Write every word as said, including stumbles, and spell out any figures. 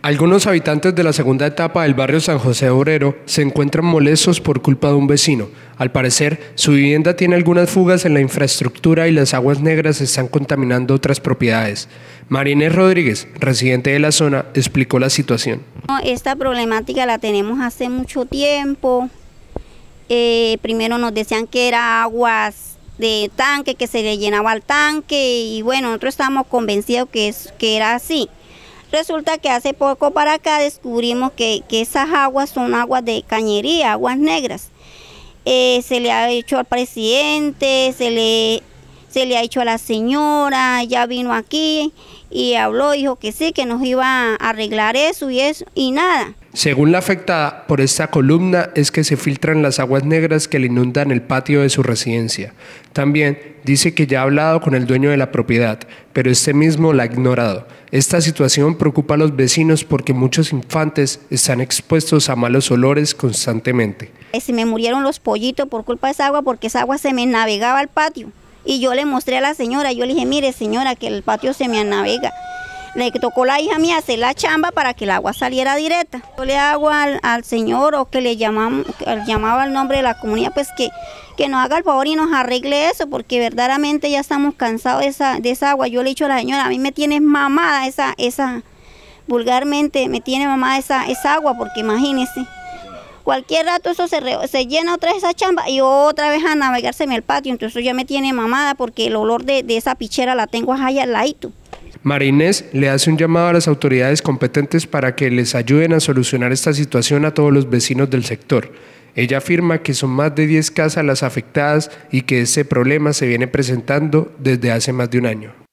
Algunos habitantes de la segunda etapa del barrio San José Obrero se encuentran molestos por culpa de un vecino. Al parecer, su vivienda tiene algunas fugas en la infraestructura y las aguas negras están contaminando otras propiedades. María Inés Rodríguez, residente de la zona, explicó la situación. Esta problemática la tenemos hace mucho tiempo. Eh, primero nos decían que era aguas de tanque, que se le llenaba el tanque y bueno, nosotros estábamos convencidos que, es, que era así. Resulta que hace poco para acá descubrimos que, que esas aguas son aguas de cañería, aguas negras. Eh, se le ha hecho al presidente, se le, se le ha hecho a la señora, ya vino aquí y habló, dijo que sí, que nos iba a arreglar eso y eso, y nada. Según la afectada por esta columna es que se filtran las aguas negras que le inundan el patio de su residencia. También dice que ya ha hablado con el dueño de la propiedad, pero este mismo la ha ignorado. Esta situación preocupa a los vecinos porque muchos infantes están expuestos a malos olores constantemente. Se me murieron los pollitos por culpa de esa agua porque esa agua se me navegaba al patio. Y yo le mostré a la señora, yo le dije, mire señora, que el patio se me navega. Le tocó a la hija mía hacer la chamba para que el agua saliera directa. Yo le hago al, al señor o que le llamamos, llamaba el nombre de la comunidad, pues que, que nos haga el favor y nos arregle eso, porque verdaderamente ya estamos cansados de esa, de esa agua. Yo le he dicho a la señora, a mí me tiene mamada esa, esa vulgarmente me tiene mamada esa, esa agua, porque imagínese, cualquier rato eso se, re, se llena otra vez esa chamba y otra vez a navegarse en el patio, entonces eso ya me tiene mamada porque el olor de, de esa pichera la tengo allá al ladito. María Inés le hace un llamado a las autoridades competentes para que les ayuden a solucionar esta situación a todos los vecinos del sector. Ella afirma que son más de diez casas las afectadas y que ese problema se viene presentando desde hace más de un año.